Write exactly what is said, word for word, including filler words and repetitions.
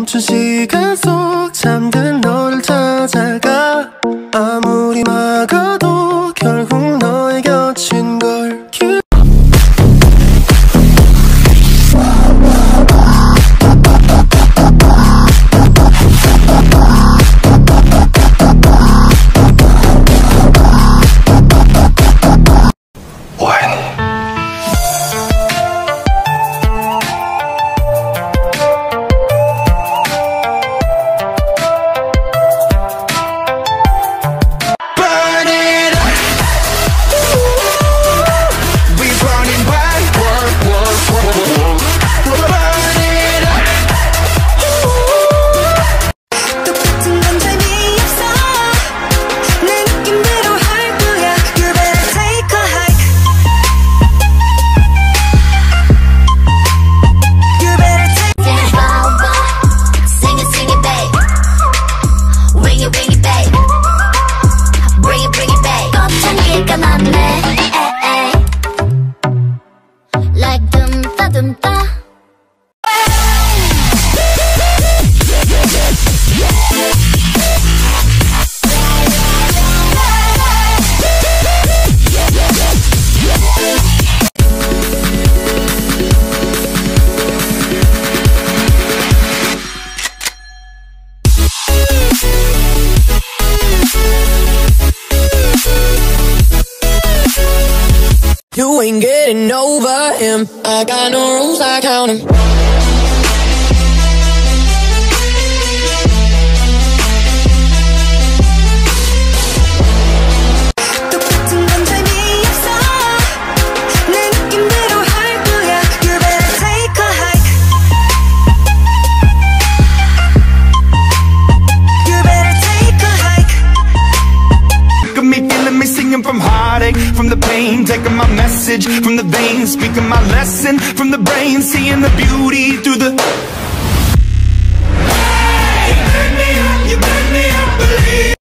멈춘 시간 속 잠든 너를 찾아가. 아무리 막아도 결국 너의 곁인 걸. You ain't getting over him. I got no rules, I count him. 똑같은 건 재미없어. 내 느낌대로 할 거야. You better take a hike. You better take a hike. Look at me, feeling me, singing from heartache, from the pain, taking my message from the veins, speaking my lesson from the brain, seeing the beauty through the